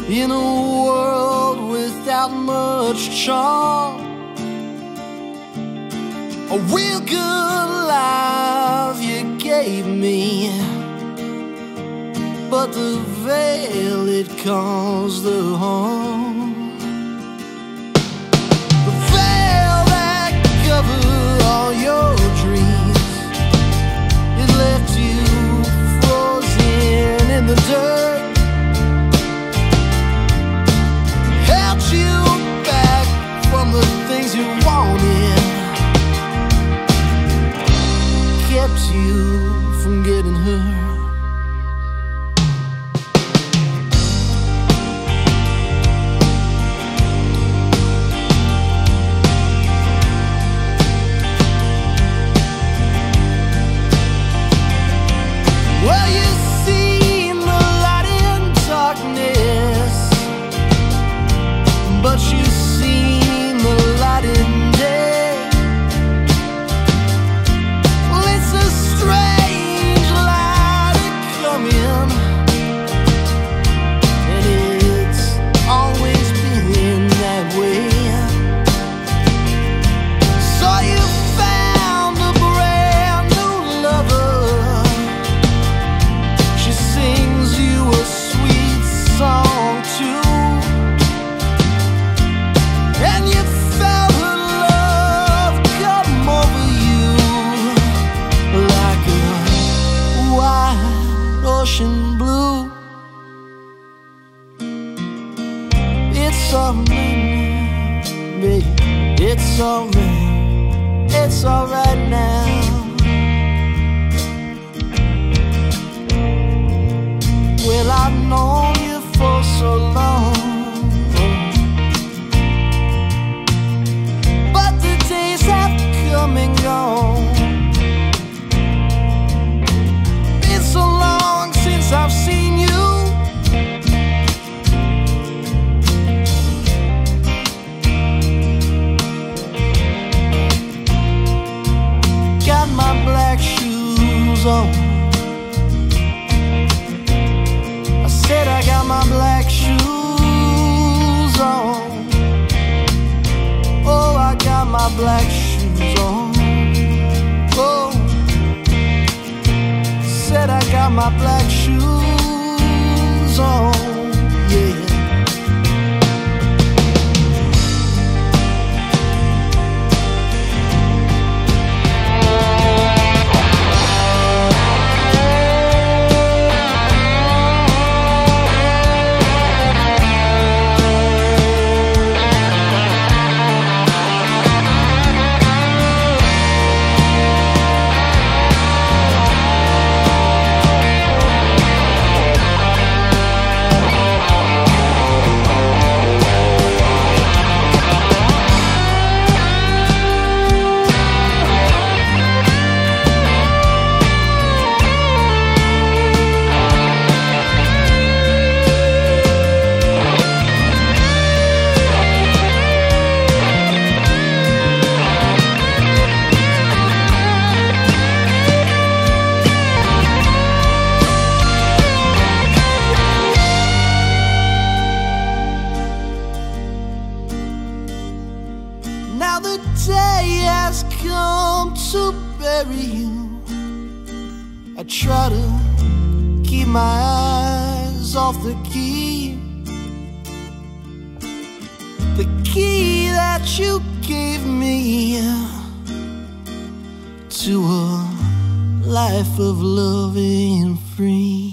in a world without much charm. A real good life you gave me, but the veil, it caused the harm. The veil that covered all your dreams, it left you frozen in the dirt, held you back from the things you wanted, kept you from getting hurt. Well, you seen the light in darkness, but you seen the light in day. Well, it's a strange light coming, and it's always been that way. So you found a brand new lover, she sings you a sweet song too, and you felt her love come over you like a wide ocean blue. It's alright, baby, it's alright, it's alright now. Well, I've known you for so long, but the days have come and gone. Been so long since I've seen you. Got my black shoes on, I said I got my black shoes on. Oh, I got my black shoes on. Oh, said I got my black shoes on. Yeah. Now the day has come to bury you. I try to keep my eyes off the key that you gave me to a life of loving free.